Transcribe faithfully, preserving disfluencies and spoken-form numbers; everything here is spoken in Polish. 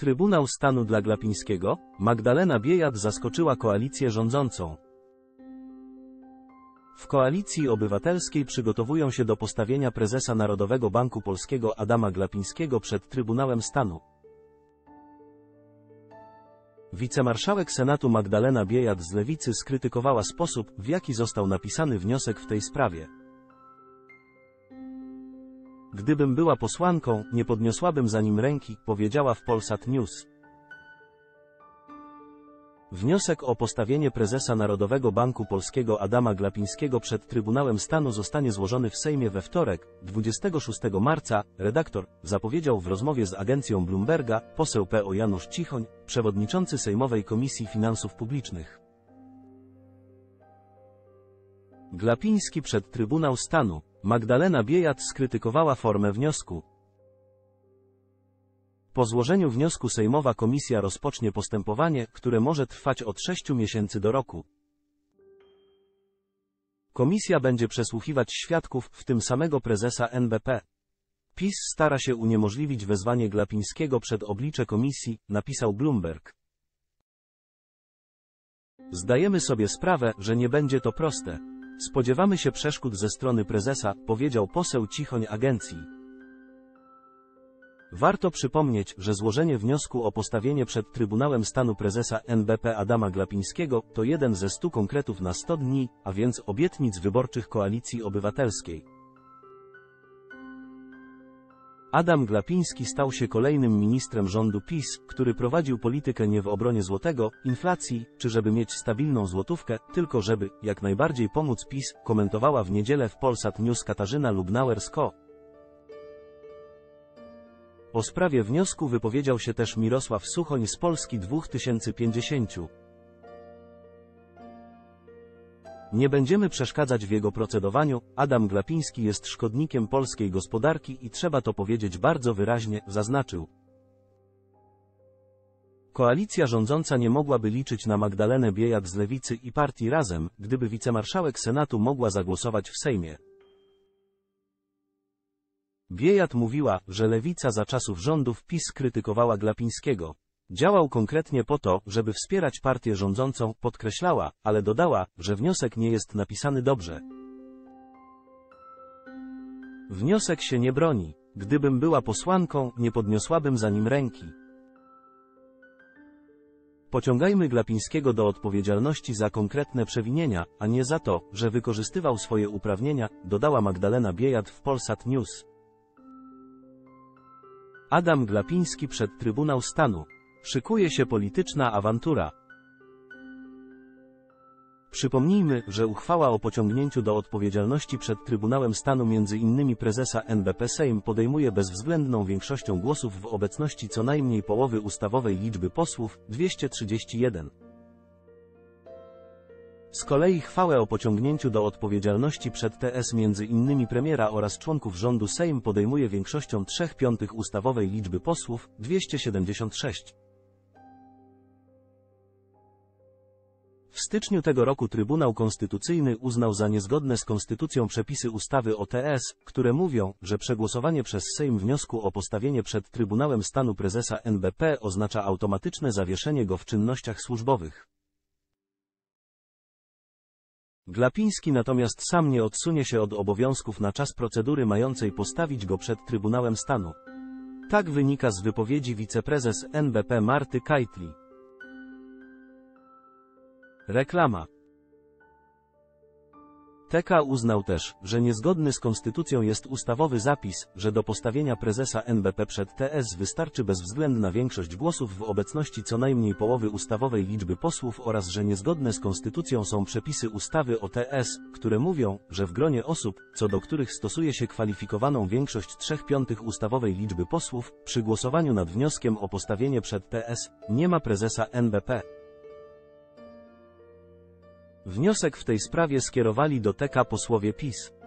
Trybunał Stanu dla Glapińskiego, Magdalena Biejat zaskoczyła koalicję rządzącą. W Koalicji Obywatelskiej przygotowują się do postawienia prezesa Narodowego Banku Polskiego Adama Glapińskiego przed Trybunałem Stanu. Wicemarszałek Senatu Magdalena Biejat z Lewicy skrytykowała sposób, w jaki został napisany wniosek w tej sprawie. Gdybym była posłanką, nie podniosłabym za nim ręki, powiedziała w Polsat News. Wniosek o postawienie prezesa Narodowego Banku Polskiego Adama Glapińskiego przed Trybunałem Stanu zostanie złożony w Sejmie we wtorek, dwudziestego szóstego marca, redaktor zapowiedział w rozmowie z agencją Bloomberga poseł P O Janusz Cichoń, przewodniczący Sejmowej Komisji Finansów Publicznych. Glapiński przed Trybunał Stanu. Magdalena Biejat skrytykowała formę wniosku. Po złożeniu wniosku sejmowa komisja rozpocznie postępowanie, które może trwać od sześciu miesięcy do roku. Komisja będzie przesłuchiwać świadków, w tym samego prezesa N B P. PiS stara się uniemożliwić wezwanie Glapińskiego przed oblicze komisji, napisał Bloomberg. Zdajemy sobie sprawę, że nie będzie to proste. Spodziewamy się przeszkód ze strony prezesa, powiedział poseł Cichoń agencji. Warto przypomnieć, że złożenie wniosku o postawienie przed Trybunałem Stanu prezesa N B P Adama Glapińskiego to jeden ze stu konkretów na sto dni, a więc obietnic wyborczych Koalicji Obywatelskiej. Adam Glapiński stał się kolejnym ministrem rządu PiS, który prowadził politykę nie w obronie złotego, inflacji, czy żeby mieć stabilną złotówkę, tylko żeby, jak najbardziej pomóc PiS, komentowała w niedzielę w Polsat News Katarzyna Lubnauer-Sko. O sprawie wniosku wypowiedział się też Mirosław Suchoń z Polski dwa tysiące pięćdziesiąt. Nie będziemy przeszkadzać w jego procedowaniu, Adam Glapiński jest szkodnikiem polskiej gospodarki i trzeba to powiedzieć bardzo wyraźnie, zaznaczył. Koalicja rządząca nie mogłaby liczyć na Magdalenę Biejat z Lewicy i partii Razem, gdyby wicemarszałek Senatu mogła zagłosować w Sejmie. Biejat mówiła, że Lewica za czasów rządów PiS krytykowała Glapińskiego. Działał konkretnie po to, żeby wspierać partię rządzącą, podkreślała, ale dodała, że wniosek nie jest napisany dobrze. Wniosek się nie broni. Gdybym była posłanką, nie podniosłabym za nim ręki. Pociągajmy Glapińskiego do odpowiedzialności za konkretne przewinienia, a nie za to, że wykorzystywał swoje uprawnienia, dodała Magdalena Biejat w Polsat News. Adam Glapiński przed Trybunał Stanu. Szykuje się polityczna awantura. Przypomnijmy, że uchwała o pociągnięciu do odpowiedzialności przed Trybunałem Stanu między innymi prezesa N B P Sejm podejmuje bezwzględną większością głosów w obecności co najmniej połowy ustawowej liczby posłów, dwieście trzydzieści jeden. Z kolei chwałę o pociągnięciu do odpowiedzialności przed T S między innymi premiera oraz członków rządu Sejm podejmuje większością trzech piątych ustawowej liczby posłów, dwieście siedemdziesiąt sześć. W styczniu tego roku Trybunał Konstytucyjny uznał za niezgodne z konstytucją przepisy ustawy o T S, które mówią, że przegłosowanie przez Sejm wniosku o postawienie przed Trybunałem Stanu prezesa N B P oznacza automatyczne zawieszenie go w czynnościach służbowych. Glapiński natomiast sam nie odsunie się od obowiązków na czas procedury mającej postawić go przed Trybunałem Stanu. Tak wynika z wypowiedzi wiceprezes N B P Marty Kajtli. Reklama. T K uznał też, że niezgodny z konstytucją jest ustawowy zapis, że do postawienia prezesa N B P przed T S wystarczy bezwzględna większość głosów w obecności co najmniej połowy ustawowej liczby posłów oraz że niezgodne z konstytucją są przepisy ustawy o T S, które mówią, że w gronie osób, co do których stosuje się kwalifikowaną większość trzech piątych ustawowej liczby posłów, przy głosowaniu nad wnioskiem o postawienie przed T S, nie ma prezesa N B P. Wniosek w tej sprawie skierowali do T K posłowie PiS.